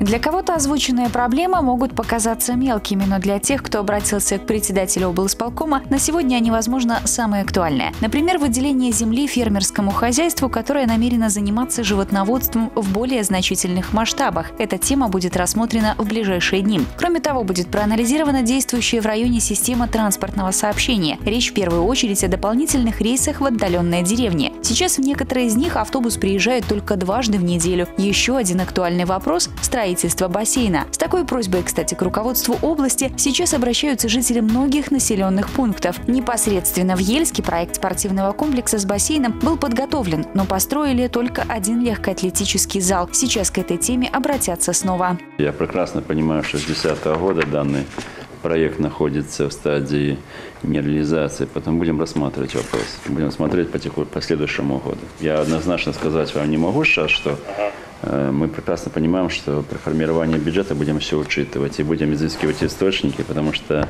Для кого-то озвученные проблемы могут показаться мелкими, но для тех, кто обратился к председателю облсполкома, на сегодня они, возможно, самые актуальные. Например, выделение земли фермерскому хозяйству, которое намерено заниматься животноводством в более значительных масштабах. Эта тема будет рассмотрена в ближайшие дни. Кроме того, будет проанализирована действующая в районе система транспортного сообщения. Речь в первую очередь о дополнительных рейсах в отдаленные деревни. Сейчас в некоторые из них автобус приезжает только дважды в неделю. Еще один актуальный вопрос – строительство бассейна. С такой просьбой, кстати, к руководству области сейчас обращаются жители многих населенных пунктов. Непосредственно в Ельске проект спортивного комплекса с бассейном был подготовлен, но построили только один легкоатлетический зал. Сейчас к этой теме обратятся снова. Я прекрасно понимаю, что с 2010 года данный проект находится в стадии нереализации, потом будем рассматривать вопрос. Будем смотреть по следующему году. Я однозначно сказать вам не могу сейчас, что мы прекрасно понимаем, что при формировании бюджета будем все учитывать и будем изыскивать источники, потому что,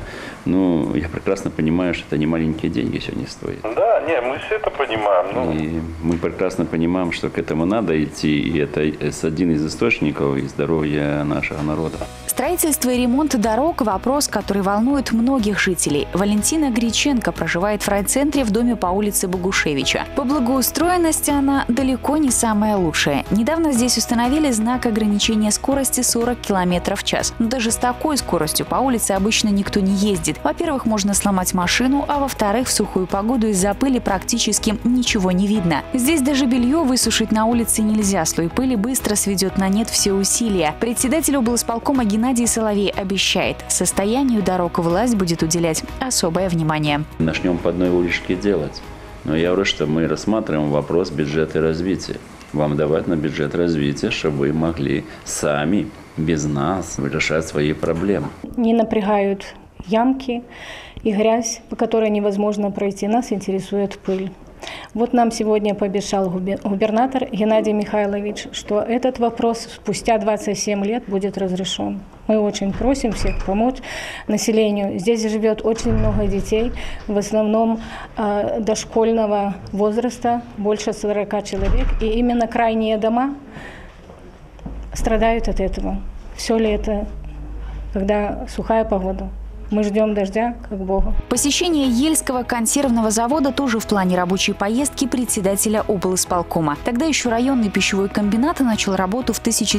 я прекрасно понимаю, что это не маленькие деньги сегодня стоит. Да, мы все это понимаем. И мы прекрасно понимаем, что к этому надо идти, и это один из источников и здоровья нашего народа. Строительство и ремонт дорог – вопрос, который волнует многих жителей. Валентина Гриченко проживает в райцентре в доме по улице Богушевича. По благоустроенности она далеко не самая лучшая. Недавно здесь установили знак ограничения скорости 40 км в час. Но даже с такой скоростью по улице обычно никто не ездит. Во-первых, можно сломать машину, а во-вторых, в сухую погоду из-за пыли практически ничего не видно. Здесь даже белье высушить на улице нельзя. Слой пыли быстро сведет на нет все усилия. Председатель облсполкома Геннадий Соловей обещает, состоянию дорог власть будет уделять особое внимание. Начнем по одной уличке делать. Но я говорю, что мы рассматриваем вопрос бюджета и развития. Вам давать на бюджет развития, чтобы вы могли сами, без нас, решать свои проблемы. Не напрягают ямки и грязь, по которой невозможно пройти. Нас интересует пыль. Вот нам сегодня пообещал губернатор Геннадий Михайлович, что этот вопрос спустя 27 лет будет разрешен. Мы очень просим всех помочь населению. Здесь живет очень много детей, в основном дошкольного возраста, больше 40 человек. И именно крайние дома страдают от этого. Все лето, когда сухая погода. Мы ждем дождя, как Бога. Посещение Ельского консервного завода тоже в плане рабочей поездки председателя облсполкома. Тогда еще районный пищевой комбинат начал работу в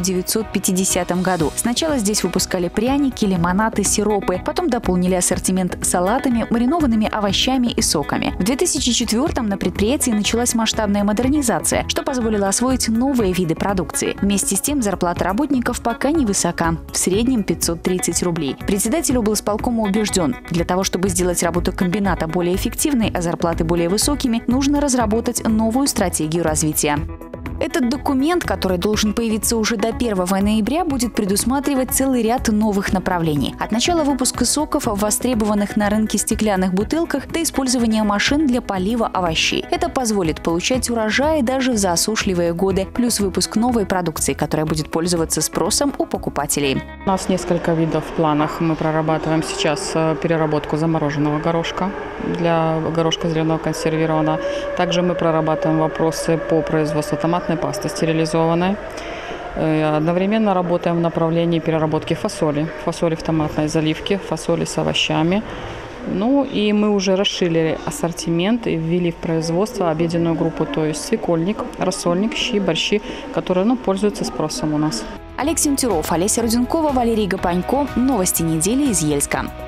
1950 году. Сначала здесь выпускали пряники, лимонады, сиропы. Потом дополнили ассортимент салатами, маринованными овощами и соками. В 2004-м на предприятии началась масштабная модернизация, что позволило освоить новые виды продукции. Вместе с тем зарплата работников пока невысока. В среднем 530 рублей. Председатель облсполкома убежден, для того, чтобы сделать работу комбината более эффективной, а зарплаты более высокими, нужно разработать новую стратегию развития. Этот документ, который должен появиться уже до 1 ноября, будет предусматривать целый ряд новых направлений. От начала выпуска соков в востребованных на рынке стеклянных бутылках до использования машин для полива овощей. Это позволит получать урожаи даже в засушливые годы, плюс выпуск новой продукции, которая будет пользоваться спросом у покупателей. У нас несколько видов в планах. Мы прорабатываем сейчас переработку замороженного горошка для горошка зеленого консервированного. Также мы прорабатываем вопросы по производству томатной пасты стерилизованной. Одновременно работаем в направлении переработки фасоли. Фасоли в томатной заливке, фасоли с овощами. И мы уже расширили ассортимент и ввели в производство обеденную группу, то есть свекольник, рассольник, щи, борщи, которые пользуются спросом у нас. Олег Сентюров, Олеся Руденкова, Валерий Гапанько. Новости недели из Ельска.